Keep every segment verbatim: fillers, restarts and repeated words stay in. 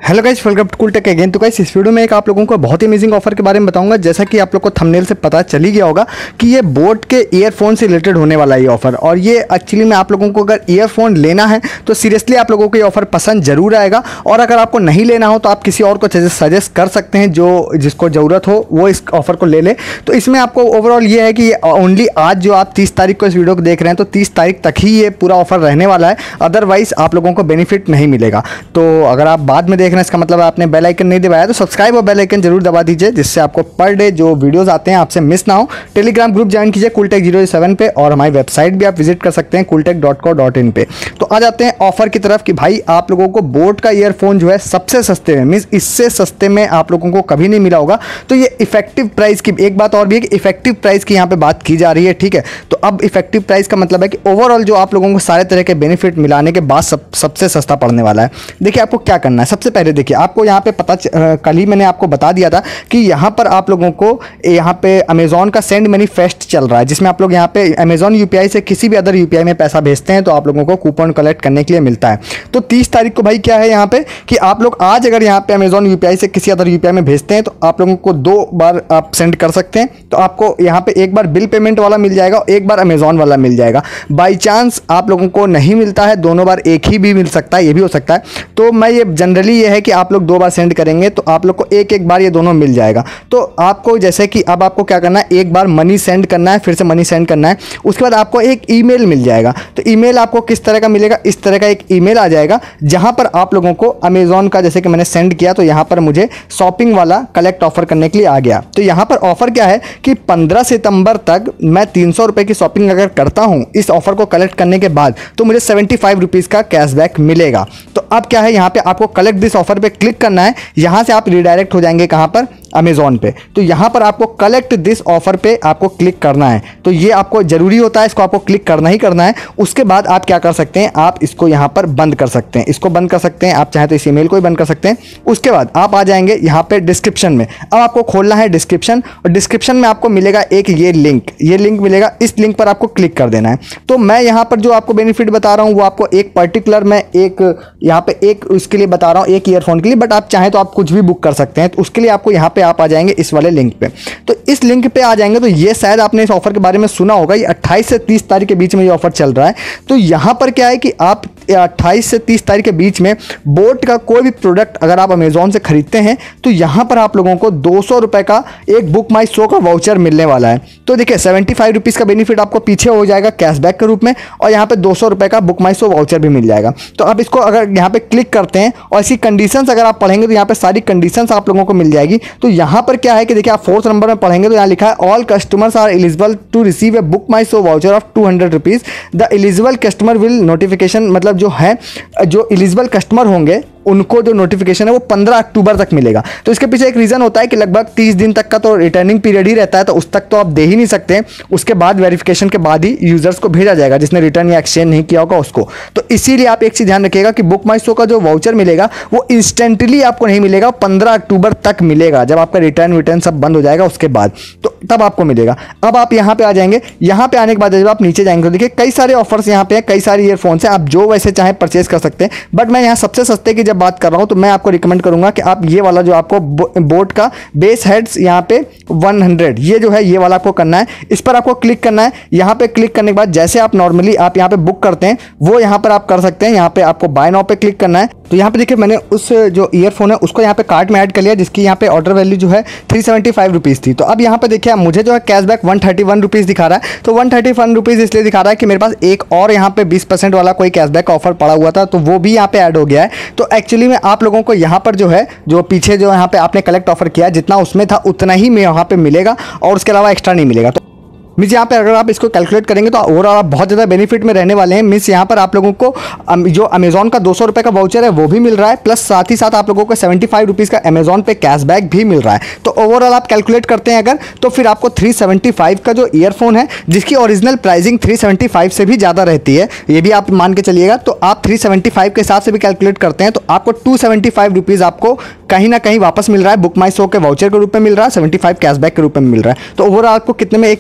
Hello guys, welcome to cool tech again. तो guys इस video में एक आप लोगों को बहुत ही अमेजिंग ऑफर के बारे में बताऊंगा। जैसा कि आप लोग को थंबनेल से पता चल ही गया होगा कि ये बोट के ईयरफोन से रिलेटेड होने वाला ये ऑफर, और ये एक्चुअली में आप लोगों को अगर ईयरफोन लेना है तो सीरियसली आप लोगों को ये ऑफर पसंद जरूर आएगा। और अगर आपको नहीं लेना हो तो आप किसी और को सजेस्ट कर सकते हैं जो जिसको ज़रूरत हो वो इस ऑफर को ले ले। तो इसमें आपको ओवरऑल ये है कि ओनली आज जो आप तीस तारीख को इस वीडियो को देख रहे हैं तो तीस तारीख तक ही ये पूरा ऑफर रहने वाला है, अदरवाइज आप लोगों को बेनिफिट नहीं मिलेगा। तो अगर आप बाद में देख रहे हैं इसका मतलब आपने बेल आइकन नहीं दबाया तो सब्सक्राइब और बेल आइकन जरूर दबा दीजिए, जिससे आपको पर डे जो वीडियोस आते हैं आपसे मिस ना हो। टेलीग्राम ग्रुप ज्वाइन कीजिए कूल टेक जीरो सेवन पे, और हमारी वेबसाइट भी आप विजिट कर सकते हैं cool tech dot co dot in पे। तो आ जाते हैं ऑफर की तरफ कि भाई आप लोगों को बोट का ईयरफोन जो है सबसे सस्ते में, मीन्स इससे सस्ते में आप लोगों को कभी नहीं मिला होगा। तो ये इफेक्टिव प्राइस की एक बात और भी है कि इफेक्टिव प्राइस की यहाँ पे बात की जा रही है, ठीक है। तो अब इफेक्टिव प्राइस का मतलब है कि ओवरऑल जो आप लोगों को सारे तरह के बेनिफिट मिलाने के बाद सब सबसे सस्ता पड़ने वाला है। देखिए आपको क्या करना है, सबसे पहले देखिए आपको यहाँ पे पता कल ही मैंने आपको बता दिया था कि यहाँ पर आप लोगों को यहाँ पे अमेजॉन का सेंड मनी फेस्ट चल रहा है, जिसमें आप लोग यहाँ पे अमेजॉन यूपीआई से किसी भी अदर यूपीआई में पैसा भेजते हैं तो आप लोगों को कूपन कलेक्ट करने के लिए मिलता है। तो तीस तारीख को भाई क्या है यहाँ पे कि आप लोग आज अगर यहाँ पे अमेजॉन यूपीआई से किसी अदर यूपीआई में भेजते हैं तो आप लोगों को दो बार आप सेंड कर सकते हैं। तो आपको यहाँ पे एक बार बिल पेमेंट वाला मिल जाएगा और एक बार अमेजॉन वाला मिल जाएगा। बाई चांस आप लोगों को नहीं मिलता है, दोनों बार एक ही भी मिल सकता है, ये भी हो सकता है। तो मैं ये जनरली ये है कि आप लोग दो बार सेंड करेंगे तो आप लोग को एक एक बार ये दोनों मिल जाएगा। तो आपको जैसे कि अब आपको क्या करना है, एक बार मनी सेंड करना है, फिर से मनी सेंड करना है, उसके बाद आपको एक ईमेल मिल जाएगा। तो ईमेल आपको किस तरह का मिलेगा, इस तरह का एक ईमेल आ जाएगा जहां पर आप लोगों को अमेजॉन का, जैसे कि मैंने सेंड किया तो यहां पर मुझे शॉपिंग वाला कलेक्ट ऑफर करने के लिए आ गया। तो यहां पर ऑफर क्या है कि पंद्रह सितंबर तक मैं तीन सौ रुपए की शॉपिंग अगर करता हूं इस ऑफर को कलेक्ट करने के बाद तो मुझे सेवेंटी फाइव रुपीज़ का कैशबैक मिलेगा। तो अब क्या है, यहाँ पे आपको कलेक्ट दिस ऑफर पे क्लिक करना है। यहाँ से आप रिडायरेक्ट हो जाएंगे कहाँ पर, अमेजॉन पे। तो यहाँ पर आपको कलेक्ट दिस ऑफर पे आपको क्लिक करना है। तो ये आपको जरूरी होता है, इसको आपको क्लिक करना ही करना है। उसके बाद आप क्या कर सकते हैं, आप इसको यहाँ पर बंद कर सकते हैं, इसको बंद कर सकते हैं, आप चाहे तो इस ईमेल को ही बंद कर सकते हैं। उसके बाद आप आ जाएंगे यहाँ पे डिस्क्रिप्शन में। अब आपको खोलना है डिस्क्रिप्शन, और डिस्क्रिप्शन में आपको मिलेगा एक ये लिंक, ये लिंक मिलेगा, इस लिंक पर आपको क्लिक कर देना है। तो मैं यहाँ पर जो आपको बेनिफिट बता रहा हूँ वो आपको एक पर्टिकुलर मैं एक यहाँ पे एक उसके लिए बता रहा हूँ, एक ईयरफोन के लिए, बट आप चाहें तो आप कुछ भी बुक कर सकते हैं। तो उसके लिए आपको यहाँ पे आप आ जाएंगे इस वाले लिंक पे। तो इस लिंक पे आ जाएंगे तो ये शायद आपने इस ऑफर के बारे में सुना होगा, ये अट्ठाईस से तीस तारीख के बीच में ये ऑफर चल रहा है। तो यहाँ पर क्या है कि आप अट्ठाईस से तीस तारीख के बीच में बोट का कोई भी प्रोडक्ट अगर आप अमेजॉन से खरीदते हैं तो यहाँ पर आप लोगों को दो सौ रुपए का एक बुक माई शो का वाउचर मिलने वाला है। तो देखिए सेवेंटी फाइव रुपीज़ का बेनिफिट आपको पीछे हो जाएगा कैशबैक के रूप में, और यहाँ पे दो सौ रुपए का बुक माई शो वाउचर भी मिल जाएगा। तो आप इसको अगर यहाँ पे क्लिक करते हैं और ऐसी कंडीशंस अगर आप पढ़ेंगे तो यहाँ पे सारी कंडीशंस आप लोगों को मिल जाएगी। तो यहाँ पर क्या है कि देखिए आप फोर्थ नंबर में पढ़ेंगे तो यहाँ लिखा है all customers are eligible to receive a BookMyShow voucher of two hundred rupees. The eligible customer will notification, मतलब जो है जो एलिजिबल कस्टमर होंगे उनको जो नोटिफिकेशन है वो पंद्रह अक्टूबर तक मिलेगा। तो इसके पीछे एक रीज़न होता है कि लगभग तीस दिन तक का तो रिटर्निंग पीरियड ही रहता है, तो उस तक तो आप दे ही नहीं सकते। उसके बाद वेरिफिकेशन के बाद ही यूजर्स को भेजा जाएगा जिसने रिटर्न या एक्सचेंज नहीं किया होगा उसको। तो इसीलिए आप एक चीज़ ध्यान रखिएगा कि बुक माई शो का जो वाउचर मिलेगा वो इंस्टेंटली आपको नहीं मिलेगा, पंद्रह अक्टूबर तक मिलेगा, जब आपका रिटर्न विटर्न सब बंद हो जाएगा उसके बाद, तो तब आपको मिलेगा। अब आप यहाँ पे आ जाएंगे, यहाँ पे आने के बाद जब आप नीचे जाएंगे तो देखिए कई सारे ऑफर्स यहाँ पे हैं, कई सारे ईयरफोन्स हैं, आप जो वैसे चाहे परचेज कर सकते हैं। बट मैं यहाँ सबसे सस्ते की जब बात कर रहा हूँ तो मैं आपको रिकमेंड करूंगा कि आप ये वाला जो आपको बो, बोट का बेस हेड्स यहाँ पे हंड्रेड, ये जो है ये वाला आपको करना है। इस पर आपको क्लिक करना है। यहाँ पे क्लिक करने के बाद जैसे आप नॉर्मली आप यहाँ पे बुक करते हैं वो यहाँ पर आप कर सकते हैं। यहाँ पे आपको बाय नाउ पे क्लिक करना है। तो यहाँ पे देखिए मैंने उस जो ईयरफोन है उसको यहाँ पे कार्ट में ऐड कर लिया, जिसकी यहाँ पे ऑर्डर वैल्यू जो है थ्री सेवेंटी फाइव रुपीज़ थी। तो अब यहाँ पे देखिए मुझे जो है cashback one thirty one rupees दिखा रहा है। तो वन थर्टी वन रुपीज़ इसलिए दिखा रहा है कि मेरे पास एक और यहाँ पे बीस परसेंट वाला कोई कैशबैक ऑफर पड़ा हुआ था, तो वो भी यहाँ पे ऐड हो गया है। तो एक्चुअली में आप लोगों को यहाँ पर जो है जो पीछे जो यहाँ पे आपने कलेक्ट ऑफर किया जितना उसमें था उतना ही में यहाँ पे मिलेगा, और उसके अलावा एक्स्ट्रा नहीं मिलेगा। तो मीन्स यहाँ पे अगर आप इसको कैलकुलेट करेंगे तो ओवरऑल आप बहुत ज़्यादा बेनिफिट में रहने वाले हैं। मीन्स यहाँ पर आप लोगों को जो अमेजॉन का दो सौ रुपये का वाउचर है वो भी मिल रहा है, प्लस साथ ही साथ आप लोगों को सेवेंटी फाइव रुपीज़ का अमेजॉन पे कैशबैक भी मिल रहा है। तो ओवरऑल आप कैलकुलेट करते हैं अगर, तो फिर आपको थ्री सेवेंटी फाइव का जो ईयरफोन है जिसकी original pricing three seventy five से भी ज़्यादा रहती है, ये भी आप मान के चलिएगा। तो आप थ्री सेवेंटी फाइव के हिसाब से भी कैलकुलेट करते हैं तो आपको टू सेवेंटी फाइव रुपीज़ आपको कहीं ना कहीं वापस मिल रहा है, बुक माई शो के वाउचर के रूप में मिल रहा है, सेवेंटी फाइव कैशबैक के रूप में मिल रहा है। तो ओवरऑल आपको कितने में एक ईयरफोन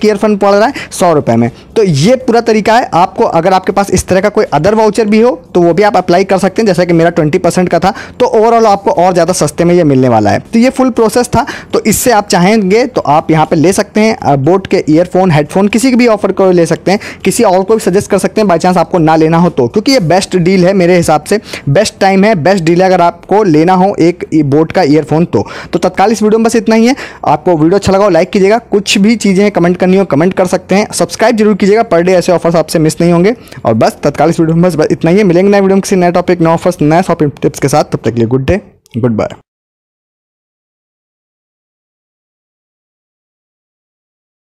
पड़ रहा है सौ रुपये में। तो ये पूरा तरीका है। आपको अगर आपके पास इस तरह का कोई अदर वाउचर भी हो तो वो भी आप अप्लाई कर सकते हैं, जैसा कि मेरा ट्वेंटी परसेंट का था, तो ओवरऑल आपको और ज़्यादा सस्ते में ये मिलने वाला है। तो ये फुल प्रोसेस था। तो इससे आप चाहेंगे तो आप यहाँ पे ले सकते हैं बोट के ईयरफोन, हेडफोन, किसी भी ऑफर को ले सकते हैं, किसी और को भी सजेस्ट कर सकते हैं बाई चांस आपको ना लेना हो तो, क्योंकि ये बेस्ट डील है मेरे हिसाब से, बेस्ट टाइम है, बेस्ट डील है अगर आपको लेना हो एक बोट का ईयरफोन तो। तो तत्काल इस वीडियो में बस इतना ही है। आपको वीडियो अच्छा लगा हो लाइक कीजिएगा, कुछ भी चीज़ें कमेंट करनी हो कमेंट कर सकते हैं, सब्सक्राइब जरूर कीजिएगा, पर डे ऐसे ऑफर्स आपसे मिस नहीं होंगे। और बस तत्काल इस वीडियो में बस इतना ही है। मिलेंगे नए वीडियो में किसी नए टॉपिक, नए ऑफर्स, नए शॉपिंग टिप्स के साथ। तब तक के लिए गुड डे, गुड बाय।